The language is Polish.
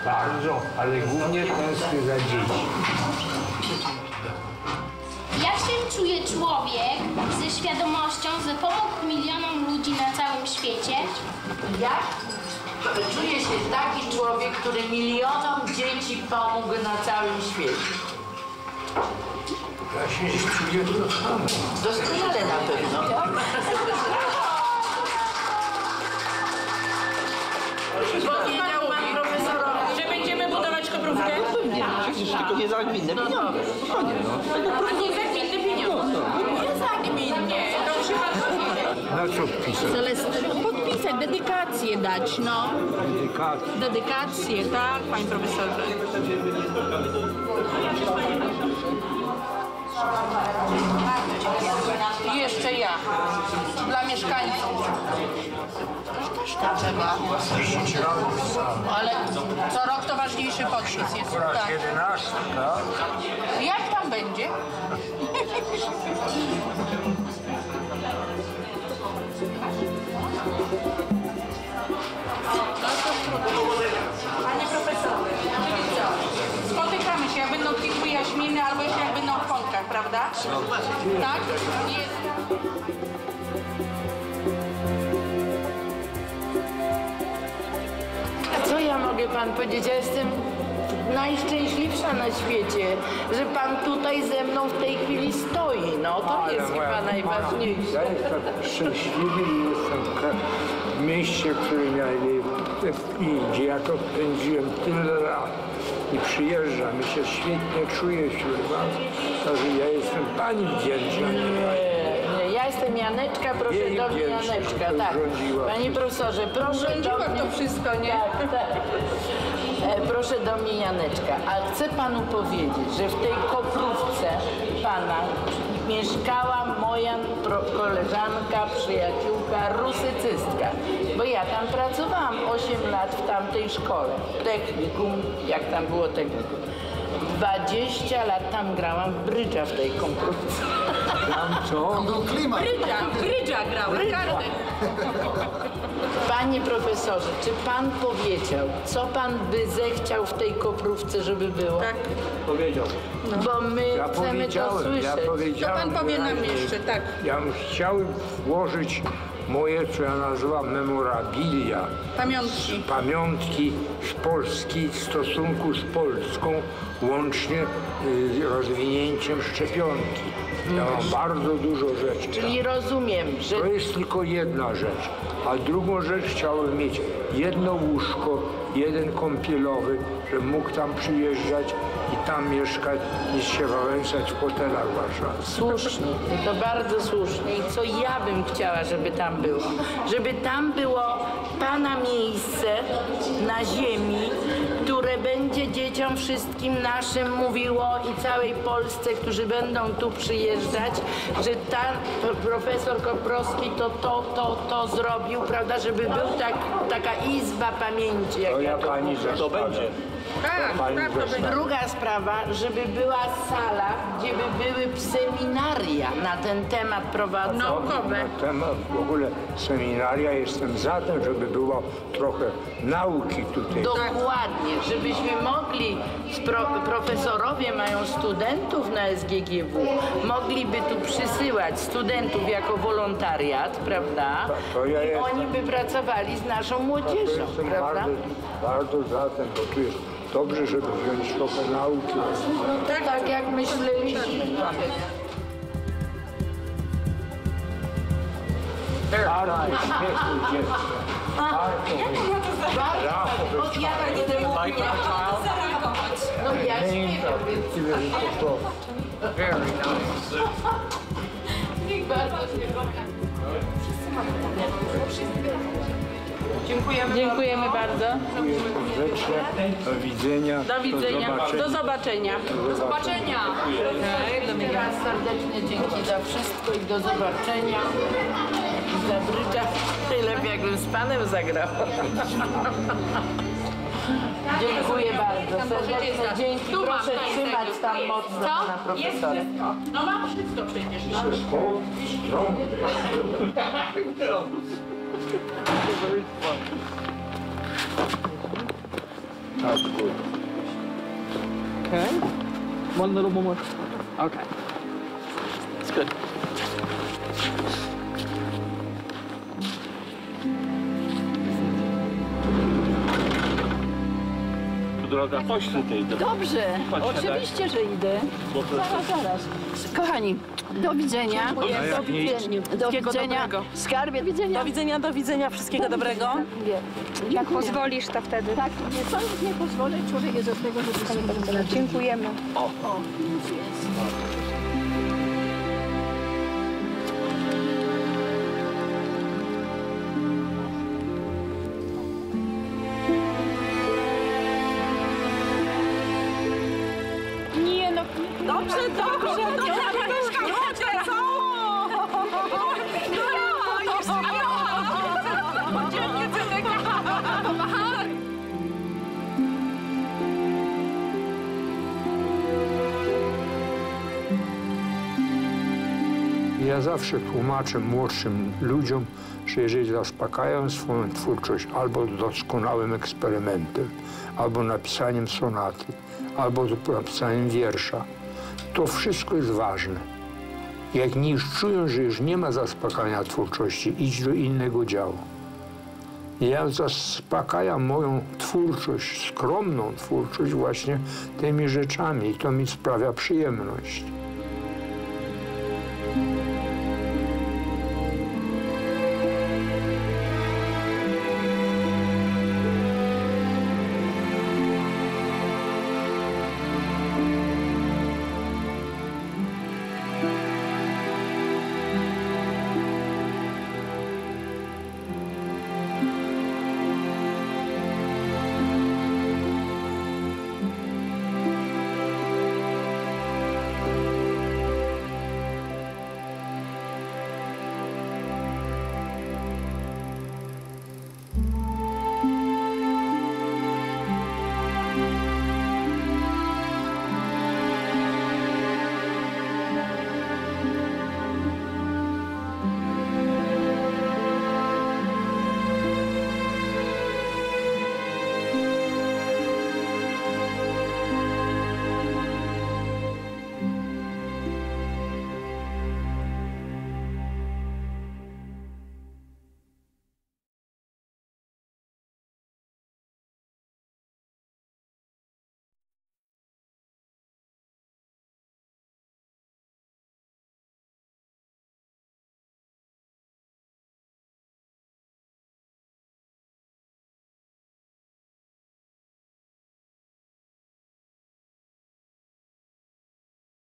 Bardzo, ale głównie tęsknię za dziećmi. Jak się czuje człowiek ze świadomością, że pomógł milionom ludzi na całym świecie? Jak? Czuje się taki człowiek, który milionom dzieci pomógł na całym świecie. Ja się czuję to samo. Doskonale na pewno. Powiedział pan profesorowi, że będziemy budować koprówkę? Przecież tylko nie za gminne pieniądze. Spokojnie, no. A nie za gminne pieniądze. Nie za gminne, to przypadkowo. Na co wpisać? Podpisać, dedykację dać, no. Dedykację. Dedykację, tak, panie profesorze. I jeszcze ja. Dla mieszkańców. Też tak trzeba. 10 lat pisałem. Ale co rok to ważniejszy podpis jest. Po raz Tak. 11, tak? Jak tam będzie? Panie profesorze, czyli co? Spotykamy się, jak będą jakieś wyjaśnienia, albo jeszcze jak będą w kątkach, prawda? Tak? Jest. Co ja mogę pan powiedzieć? Ja jestem najszczęśliwsza na świecie, że pan tutaj ze mną w tej chwili stoi. No to jest chyba najważniejsze. Ja jestem szczęśliwy i jestem w mieście, w którym ja gdzie ja to spędziłem tyle lat i przyjeżdżam i się świetnie czuję wśród was, także ja jestem pani wdzięczna. Nie, ja jestem Janeczka, proszę Jej do mnie wdzięczna, Janeczka, że tak. urządziła. Panie profesorze, proszę do mnie. to wszystko, nie? Tak, tak. Proszę do mnie Janeczka, a chcę panu powiedzieć, że w tej koprówce pana mieszkała moja koleżanka, przyjaciółka, rusycystka, bo ja tam pracowałam 8 lat w tamtej szkole, technikum, jak tam było technikum. 20 lat tam grałam w brydża w tej koprówce. Tam co? Brydża grałam, karty. Panie profesorze, czy pan powiedział, co pan by zechciał w tej koprówce, żeby było? Tak. Powiedział. Bo my Ja chcemy to powiedziałem, słyszeć. To powiedziałem. pan powie nam wyraźnie. jeszcze, tak. Ja chciałem włożyć moje, co ja nazywam memorabilia. Pamiątki. Pamiątki z Polski, stosunku z Polską, łącznie z rozwinięciem szczepionki. Ja mam bardzo dużo rzeczy. Czyli rozumiem, że To jest tylko jedna rzecz. A drugą rzecz chciałem mieć jedno łóżko, jeden kąpielowy, żebym mógł tam przyjeżdżać i tam mieszkać, niż się wałęsać w hotelach warszawskich. słusznie, i to bardzo słusznie. I co ja bym chciała, żeby tam było? Żeby tam było pana miejsce na ziemi, które będzie dzieciom wszystkim naszym mówiło i całej Polsce, którzy będą tu przyjeżdżać, że profesor Koprowski to zrobił, prawda, żeby był taka izba pamięci. To ja to pani To będzie. Tak, tak, to będzie. Druga sprawa, żeby była sala, gdzie by były seminaria na ten temat prowadzone. Naukowe. Na temat w ogóle seminaria jestem za tym, żeby było trochę nauki tutaj. Dokładnie, żebyśmy mogli, profesorowie mają studentów na SGGW, mogliby tu przysyłać studentów jako wolontariat, prawda? To ja I jestem. oni by pracowali z naszą młodzieżą, Jestem prawda? bardzo za tym, bo tu jest dobrze, żeby wziąć trochę nauki. Tak jak myśleliśmy. Bardzo śmieszny dziecko. No ja śmieję. Very nice. Bardzo się kocham. Dziękujemy bardzo. Dziękuję serdecznie. Do widzenia. Do widzenia. Do zobaczenia. Do zobaczenia. Jeszcze raz serdecznie dzięki za wszystko i do zobaczenia. I za brydża. Najlepiej jakbym z panem zagrał. Dziękuję bardzo. Serdecznie dzięki. Proszę trzymać tam mocno pana profesora. No mam wszystko przecież. That's good. Okay. One little more. Okay. It's good. Droga, chodź tutaj. Dobrze, oczywiście, że idę. Zaraz. Kochani, do widzenia. Do widzenia. Skarbie, do widzenia. Do widzenia, wszystkiego dobrego. Jak pozwolisz, to wtedy. Tak, nie pozwolę, człowiek jest od tego, żeby Dziękujemy. już jest. Nie no, Dobrze. Ja zawsze tłumaczę młodszym ludziom, że jeżeli zaspokajają swoją twórczość albo doskonałym eksperymentem, albo napisaniem sonaty, albo napisaniem wiersza, to wszystko jest ważne. Jak już czują, że już nie ma zaspokajania twórczości, idź do innego działu. Ja zaspokajam moją twórczość, skromną twórczość właśnie tymi rzeczami i to mi sprawia przyjemność.